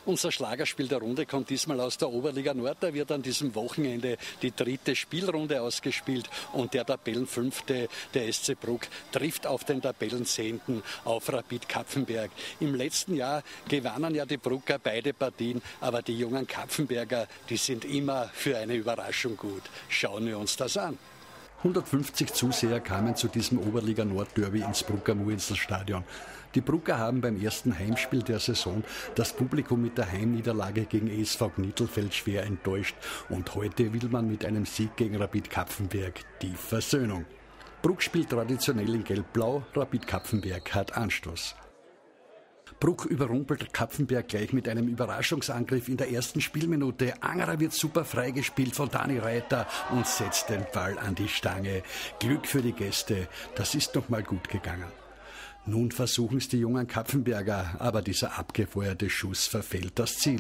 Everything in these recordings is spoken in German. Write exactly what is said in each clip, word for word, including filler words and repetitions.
Unser Schlagerspiel der Runde kommt diesmal aus der Oberliga Nord. Da wird an diesem Wochenende die dritte Spielrunde ausgespielt und der Tabellenfünfte, der S C Bruck, trifft auf den Tabellenzehnten, auf Rapid Kapfenberg. Im letzten Jahr gewannen ja die Brucker beide Partien, aber die jungen Kapfenberger, die sind immer für eine Überraschung gut. Schauen wir uns das an. hundertfünfzig Zuseher kamen zu diesem Oberliga Nord Derby ins Brucker Murinsl-Stadion. Die Brucker haben beim ersten Heimspiel der Saison das Publikum mit der Heimniederlage gegen E S V Gnittelfeld schwer enttäuscht und heute will man mit einem Sieg gegen Rapid Kapfenberg die Versöhnung. Bruck spielt traditionell in Gelb-Blau, Rapid Kapfenberg hat Anstoß. Bruck überrumpelt Kapfenberg gleich mit einem Überraschungsangriff in der ersten Spielminute. Angerer wird super freigespielt von Dani Reiter und setzt den Ball an die Stange. Glück für die Gäste, das ist noch mal gut gegangen. Nun versuchen es die jungen Kapfenberger, aber dieser abgefeuerte Schuss verfehlt das Ziel.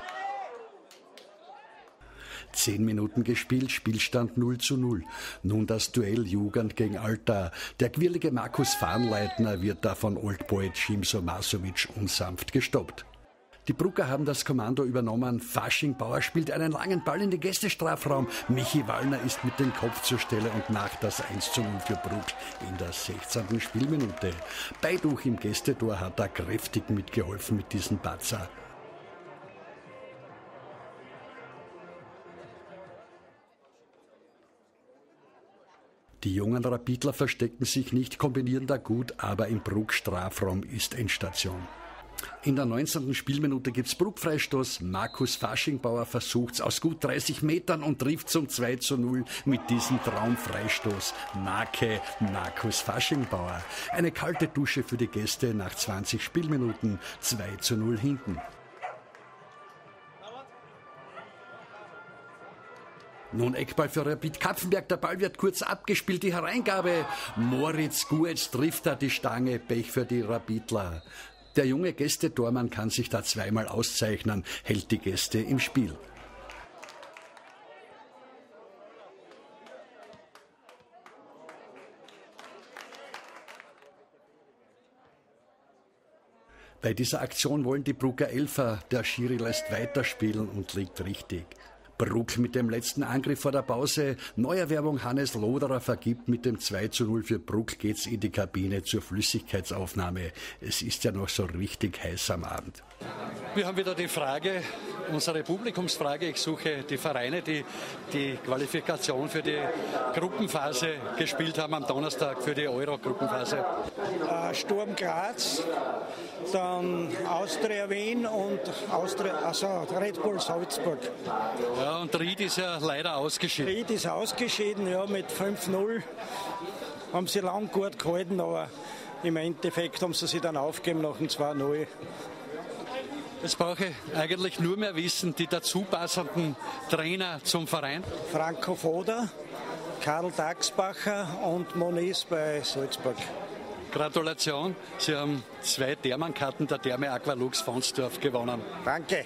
Zehn Minuten gespielt, Spielstand null zu null. Nun das Duell Jugend gegen Alter. Der quirlige Markus Fahnleitner wird da von Oldboy Cimso Masovic unsanft gestoppt. Die Brucker haben das Kommando übernommen. Fasching Bauer spielt einen langen Ball in den Gästestrafraum. Michi Wallner ist mit dem Kopf zur Stelle und macht das eins zu null für Bruck in der sechzehnten Spielminute. Beiduch im Gästetor hat da kräftig mitgeholfen mit diesem Patzer. Die jungen Rapidler verstecken sich nicht, kombinieren da gut, aber im Bruck Strafraum ist Endstation. In der neunzehnten Spielminute gibt's Bruck-Freistoß. Markus Faschingbauer versucht's aus gut dreißig Metern und trifft zum zwei zu null mit diesem Traumfreistoß. Marke Markus Faschingbauer. Eine kalte Dusche für die Gäste nach zwanzig Spielminuten. zwei zu null hinten. Nun Eckball für Rapid Kapfenberg, der Ball wird kurz abgespielt, die Hereingabe. Moritz Guetz trifft da die Stange, Pech für die Rapidler. Der junge Gästetormann kann sich da zweimal auszeichnen, hält die Gäste im Spiel. Bei dieser Aktion wollen die Brucker Elfer, der Schiri lässt weiterspielen und liegt richtig. Bruck mit dem letzten Angriff vor der Pause. Neuerwerbung Hannes Loderer vergibt mit dem zwei zu null für Bruck, geht's in die Kabine zur Flüssigkeitsaufnahme. Es ist ja noch so richtig heiß am Abend. Wir haben wieder die Frage, unsere Publikumsfrage. Ich suche die Vereine, die die Qualifikation für die Gruppenphase gespielt haben am Donnerstag für die Euro-Gruppenphase. Äh, Sturm Graz, dann Austria Wien und Austria, also Red Bull Salzburg. Ja, und Ried ist ja leider ausgeschieden. Ried ist ausgeschieden, ja, mit fünf null. Haben sie lang gut gehalten, aber im Endeffekt haben sie sich dann aufgegeben nach dem zwei null. Jetzt brauche ich eigentlich nur mehr wissen, die dazu passenden Trainer zum Verein. Franco Foda, Karl Daxbacher und Moniz bei Salzburg. Gratulation, Sie haben zwei Thermenkarten der Therme Aqualux Fonsdorf gewonnen. Danke.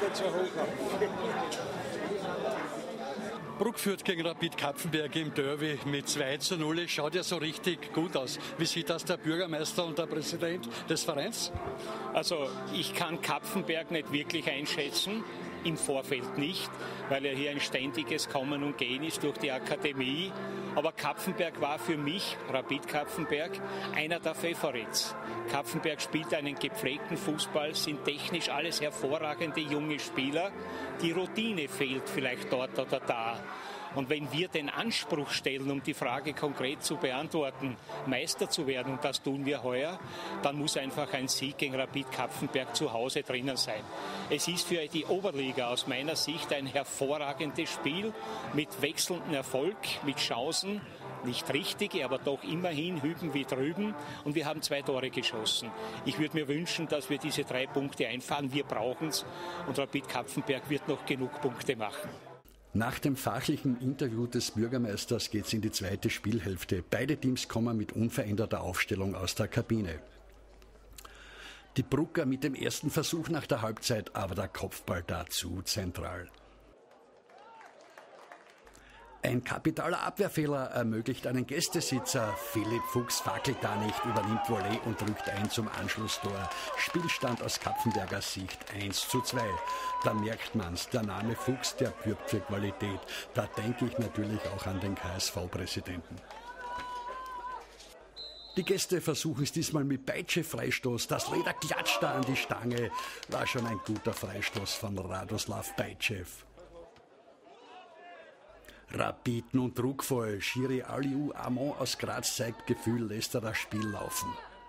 Bruck führt gegen Rapid Kapfenberg im Derby mit zwei zu null. Schaut ja so richtig gut aus. Wie sieht das der Bürgermeister und der Präsident des Vereins? Also ich kann Kapfenberg nicht wirklich einschätzen, im Vorfeld nicht, weil er hier ein ständiges Kommen und Gehen ist durch die Akademie. Aber Kapfenberg war für mich, Rapid Kapfenberg, einer der Favorites. Kapfenberg spielt einen gepflegten Fußball, sind technisch alles hervorragende junge Spieler. Die Routine fehlt vielleicht dort oder da. Und wenn wir den Anspruch stellen, um die Frage konkret zu beantworten, Meister zu werden, und das tun wir heuer, dann muss einfach ein Sieg gegen Rapid Kapfenberg zu Hause drinnen sein. Es ist für die Oberliga aus meiner Sicht ein hervorragendes Spiel mit wechselndem Erfolg, mit Chancen, nicht richtige, aber doch immerhin hüben wie drüben. Und wir haben zwei Tore geschossen. Ich würde mir wünschen, dass wir diese drei Punkte einfahren. Wir brauchen es. Und Rapid Kapfenberg wird noch genug Punkte machen. Nach dem fachlichen Interview des Bürgermeisters geht's in die zweite Spielhälfte. Beide Teams kommen mit unveränderter Aufstellung aus der Kabine. Die Brucker mit dem ersten Versuch nach der Halbzeit, aber der Kopfball dazu zentral. Ein kapitaler Abwehrfehler ermöglicht einen Gästesitzer. Philipp Fuchs fackelt da nicht, übernimmt Volley und rückt ein zum Anschlusstor. Spielstand aus Kapfenberger Sicht eins zu zwei. Da merkt man's, der Name Fuchs, der bürgt für Qualität. Da denke ich natürlich auch an den K S V-Präsidenten. Die Gäste versuchen es diesmal mit Beitsche-Freistoß. Das Leder klatscht da an die Stange. War schon ein guter Freistoß von Radoslav Beitschew. Rapid und druckvoll. Schiri Aliou Amon aus Graz zeigt Gefühl, lässt er das Spiel laufen.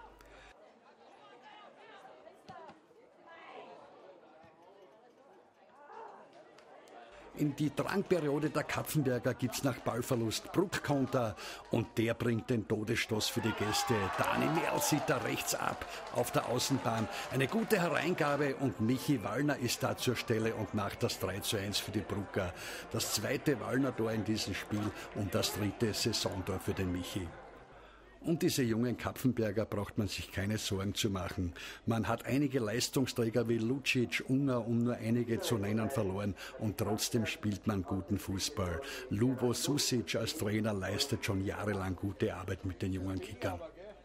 In die Drangperiode der Kapfenberger gibt's nach Ballverlust Bruckkonter und der bringt den Todesstoß für die Gäste. Dani Merl zieht da rechts ab auf der Außenbahn. Eine gute Hereingabe und Michi Wallner ist da zur Stelle und macht das drei zu eins für die Brucker. Das zweite Wallner-Tor in diesem Spiel und das dritte Saisontor für den Michi. Um diese jungen Kapfenberger braucht man sich keine Sorgen zu machen. Man hat einige Leistungsträger wie Lucic, Unger, um nur einige zu nennen, verloren und trotzdem spielt man guten Fußball. Lubo Susic als Trainer leistet schon jahrelang gute Arbeit mit den jungen Kickern.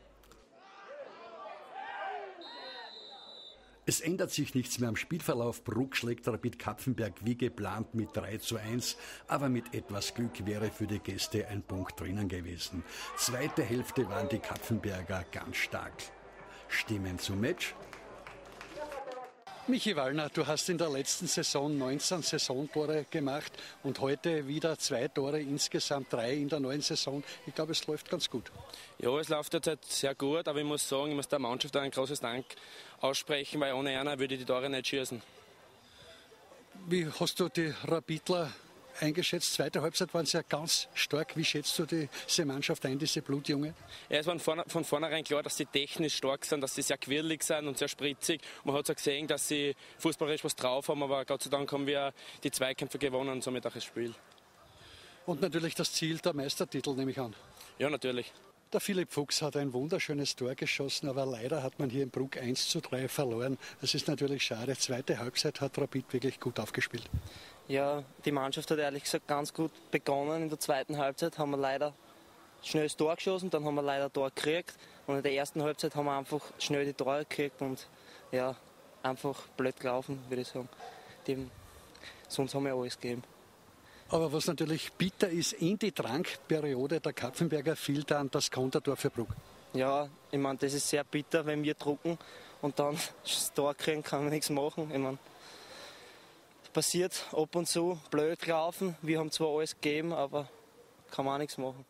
Es ändert sich nichts mehr am Spielverlauf. Bruck schlägt Rapid Kapfenberg wie geplant mit drei zu eins, aber mit etwas Glück wäre für die Gäste ein Punkt drinnen gewesen. Zweite Hälfte waren die Kapfenberger ganz stark. Stimmen zum Match? Michi Wallner, du hast in der letzten Saison neunzehn Saisontore gemacht und heute wieder zwei Tore, insgesamt drei in der neuen Saison. Ich glaube, es läuft ganz gut. Ja, es läuft derzeit sehr gut, aber ich muss sagen, ich muss der Mannschaft ein großes Dank aussprechen, weil ohne einer würde ich die Tore nicht schießen. Wie hast du die Rapidler eingeschätzt? Zweite Halbzeit waren sie ja ganz stark. Wie schätzt du diese Mannschaft ein, diese Blutjunge? Ja, es war von, von vornherein klar, dass sie technisch stark sind, dass sie sehr quirlig sind und sehr spritzig. Man hat auch gesehen, dass sie fußballerisch was drauf haben, aber Gott sei Dank haben wir die Zweikämpfe gewonnen und somit auch das Spiel. Und natürlich das Ziel, der Meistertitel, nehme ich an. Ja, natürlich. Der Philipp Fuchs hat ein wunderschönes Tor geschossen, aber leider hat man hier in Bruck eins zu drei verloren. Das ist natürlich schade. Zweite Halbzeit hat Rapid wirklich gut aufgespielt. Ja, die Mannschaft hat ehrlich gesagt ganz gut begonnen. In der zweiten Halbzeit haben wir leider schnell das Tor geschossen, dann haben wir leider ein Tor gekriegt. Und in der ersten Halbzeit haben wir einfach schnell die Tore gekriegt und ja, einfach blöd gelaufen, würde ich sagen. Die, sonst haben wir alles gegeben. Aber was natürlich bitter ist, in die Drangperiode der Kapfenberger fiel dann das Kontertor für Bruck. Ja, ich meine, das ist sehr bitter, wenn wir drucken und dann das Tor kriegen, kann man nichts machen. Ich meine, passiert ab und zu, blöd gelaufen. Wir haben zwar alles gegeben, aber kann man auch nichts machen.